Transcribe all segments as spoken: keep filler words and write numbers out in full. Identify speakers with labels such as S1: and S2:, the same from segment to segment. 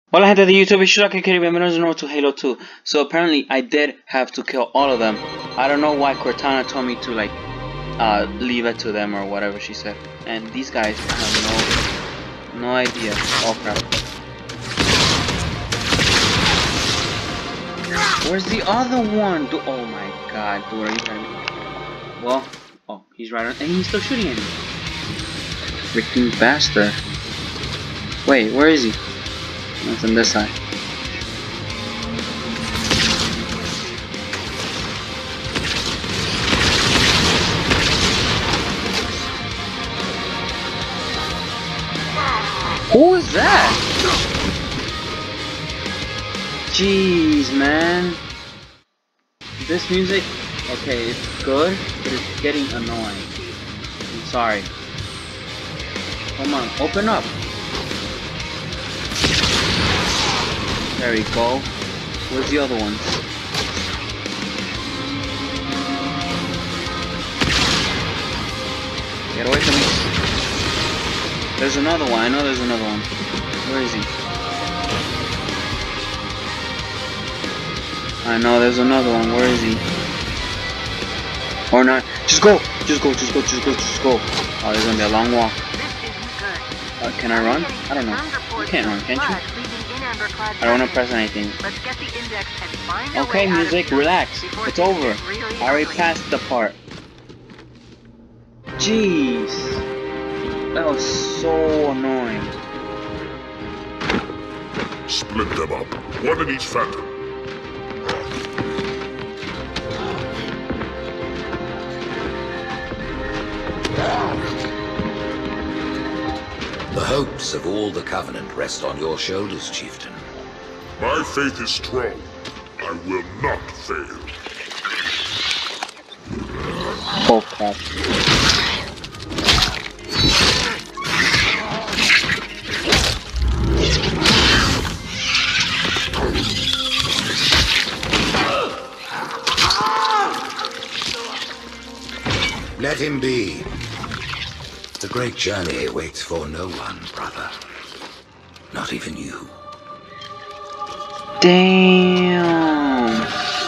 S1: Hola gente de YouTube, it's Shuraki Kiri, bienvenidos de nuevo to Halo two. So apparently I did have to kill all of them. I don't know why Cortana told me to like uh, leave it to them or whatever she said. And these guys have no no idea. Oh crap. Where's the other one? Du oh my god, dude, are you kidding me? Well, oh, he's right on, and he's still shooting at me. Freaking bastard. Wait, where is he? It's on this side. Who is that? Jeez, man. This music, okay, it's good, but it's getting annoying. I'm sorry. Come on, open up. There we go. Where's the other ones? Get away from me. There's another one. I know there's another one. Where is he? I know there's another one. Where is he? Or not. Just go. Just go. Just go. Just go. Just go. Oh, there's gonna be a long walk. Uh, can I run? I don't know. You can't run, can't you? I don't want to press anything. Okay, music, relax. It's over. I already passed the part. Jeez. That was so annoying.
S2: Split them up. One in each phantom.
S3: The hopes of all the Covenant rest on your shoulders, Chieftain.
S2: My faith is strong. I will not fail.
S1: Oh crap.
S3: Let him be. The great journey waits for no one, brother. Not even you.
S1: Damn.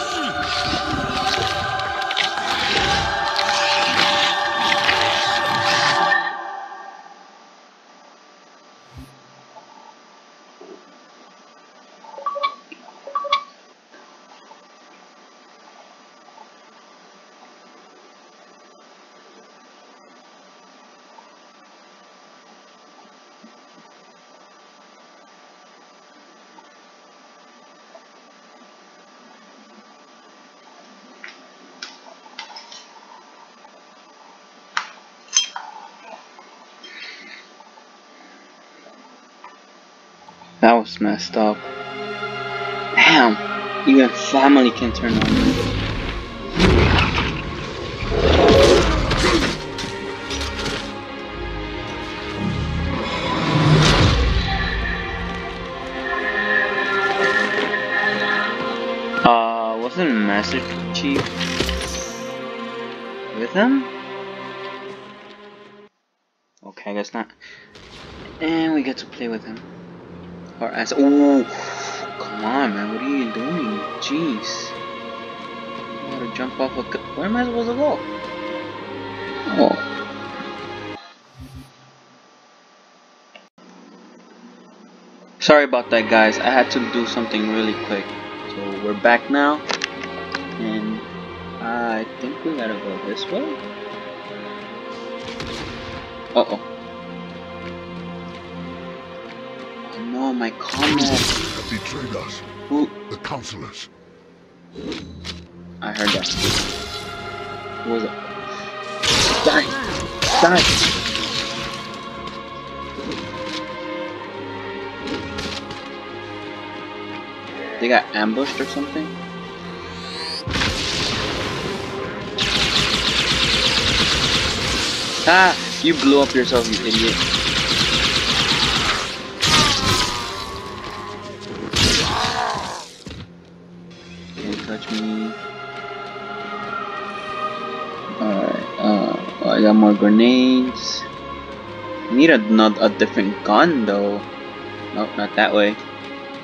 S1: That was messed up. Damn, even family can turn on me. Uh, wasn't Master Chief with him? Okay, I guess not. And we get to play with him. Or as oh, come on, man! What are you doing? Jeez! I gotta jump off a. Where am I supposed to go? Oh. Sorry about that, guys. I had to do something really quick. So we're back now, and I think we gotta go this way. Uh oh. No, my comment
S2: Have betrayed us.
S1: Who?
S2: The counselors.
S1: I heard that. Who was it? Die! Die! They got ambushed or something? Ah! You blew up yourself, you idiot. Touch me. Alright, uh, oh, I got more grenades. I need a, not a different gun though. Nope, not that way.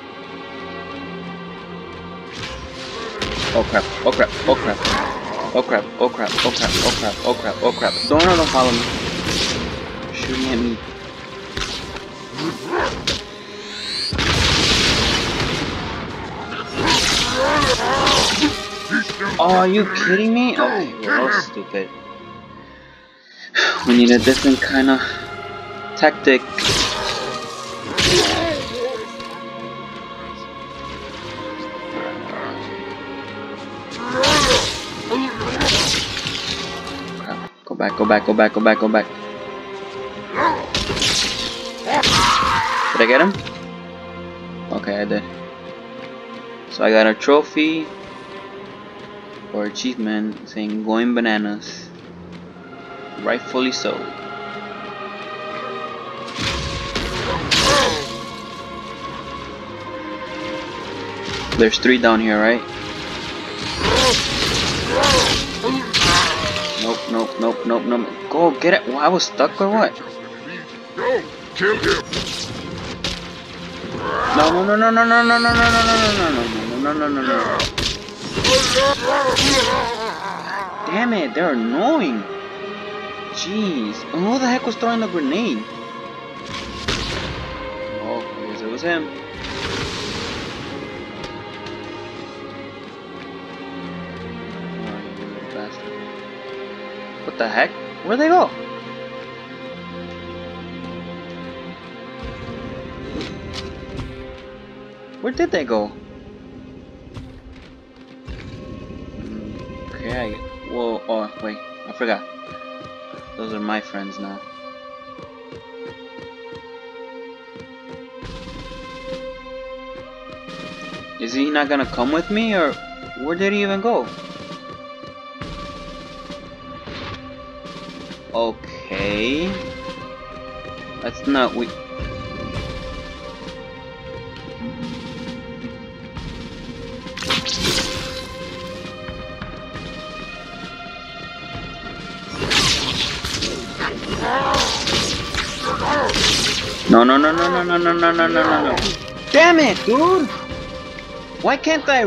S1: Oh crap, oh crap, oh crap. Oh crap, oh crap, oh crap, oh crap, oh crap, oh crap. Don't, no, don't follow me. Shooting at me. Oh, are you kidding me? Okay, well, that was stupid. We need a different kind of tactic. Crap. Go back, go back, go back, go back, go back. Did I get him? Okay, I did. So I got a trophy or achievement saying going bananas. Rightfully so. There's three down here, right? Nope, nope, nope, nope, nope. Go get it. Well, I was stuck or what?
S2: Go, kill him.
S1: No, no, no, no, no, no, no, no, no, no, no, no, no, no, no, no. Damn it, they're annoying. Jeez. And who the heck was throwing the grenade? Oh, I guess it was him. Oh, you little bastard. What the heck? Where'd they go? Where did they go? Okay, I, whoa, oh, wait, I forgot. Those are my friends now. Is he not gonna come with me, or where did he even go? Okay. That's not we. No, no, no, no, no, no, no, no, no, no, no, no. Damn it, dude! Why can't I?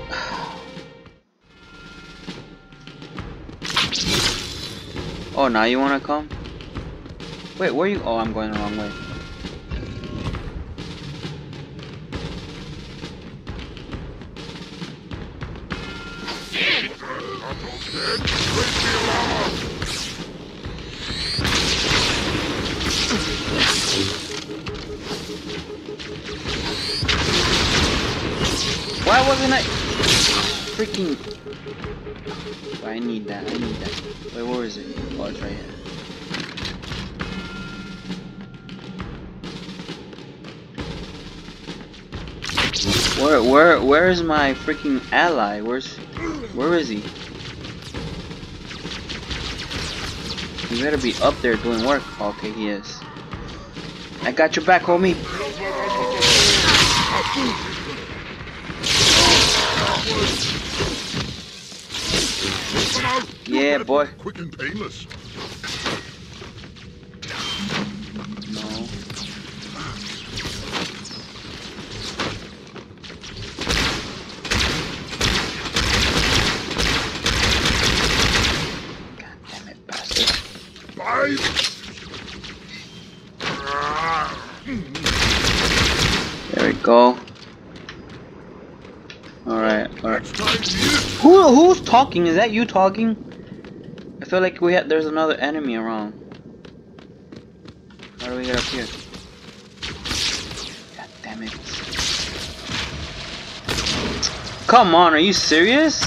S1: Oh, now you wanna come? Wait, where are you? Oh, I'm going the wrong way. Why wasn't I freaking? Oh, I need that. I need that. Wait, where is it? Oh, it's right here. Where, where, where is my freaking ally? Where's, where is he? He better be up there doing work. Okay, he is. I got your back, homie. Yeah, boy.
S2: Quick and painless.
S1: No. God damn it, bastard.
S2: Bye.
S1: There we go. Alright, alright. Who who's talking? Is that you talking? I feel like we had there's another enemy around. How do we get up here? God damn it. Come on, are you serious?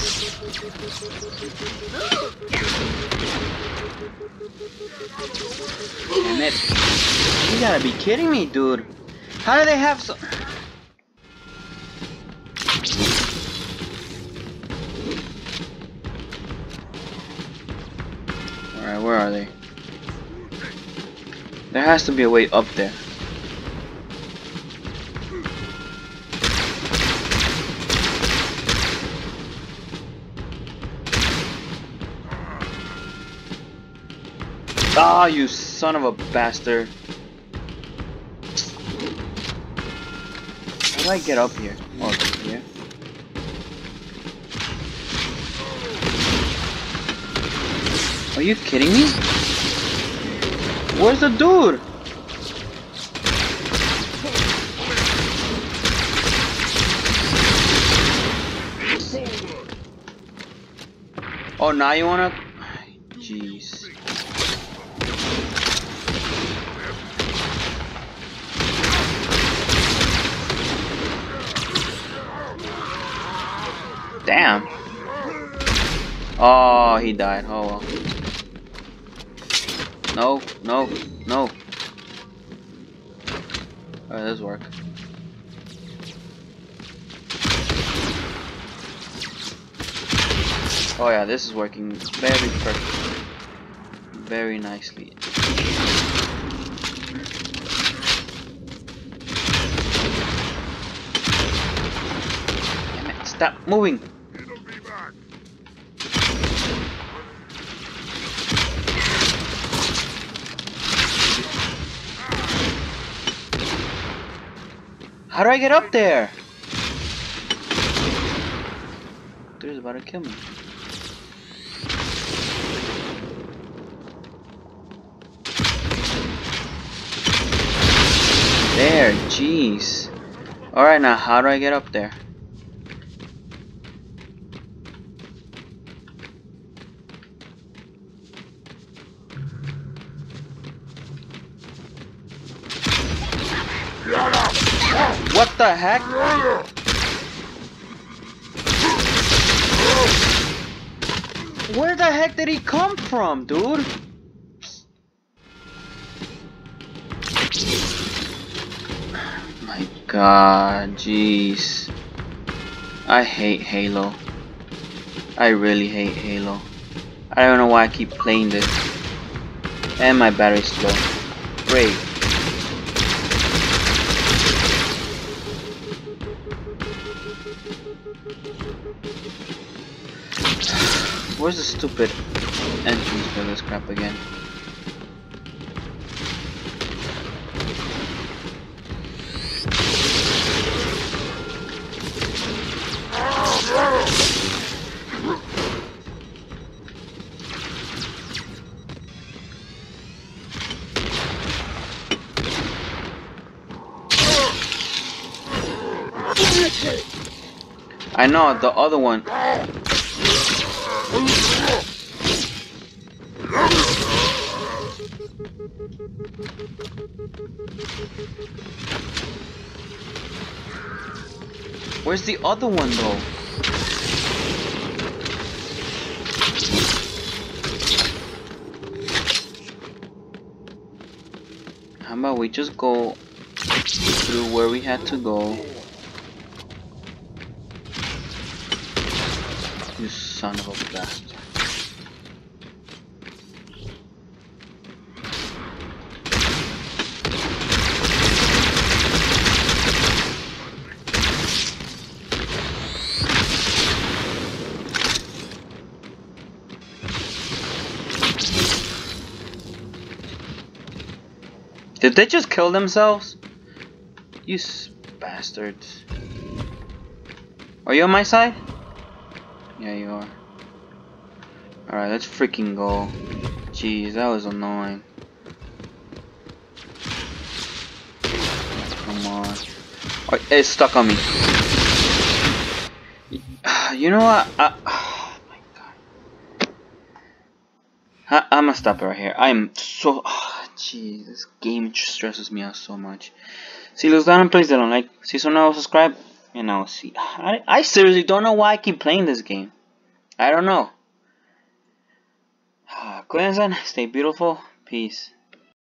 S1: Damn it. You gotta be kidding me, dude. How do they have so Alright, where are they? There has to be a way up there. Ah, you son of a bastard. How do I get up here? Oh, here. Are you kidding me? Where's the dude? Oh, now you wanna? Jeez. Damn. Oh, he died. Oh well. No, no, no. Alright, this work. Oh yeah, this is working very perfect. Very nicely. Damn it, stop moving! How do I get up there? Dude's about to kill me. There, jeez. Alright, now how do I get up there? What the heck? Where the heck did he come from, dude? My god, jeez. I hate Halo. I really hate Halo. I don't know why I keep playing this. And my battery's low. Great. Where's the stupid entrance for this crap again? I know, the other one. Where's the other one though? How about we just go through where we had to go? You son of a bastard. Did they just kill themselves? You bastards. Are you on my side? Yeah, you are. Alright, let's freaking go. Jeez, that was annoying. Come on. Oh, it's stuck on me. You know what? I, oh my god. I, I'm gonna stop it right here. I'm so... Jeez, this game stresses me out so much. Si les gustan, please don't like. Si son nuevos, subscribe. And I'll see. I, I seriously don't know why I keep playing this game. I don't know. Cuídense, stay beautiful. Peace.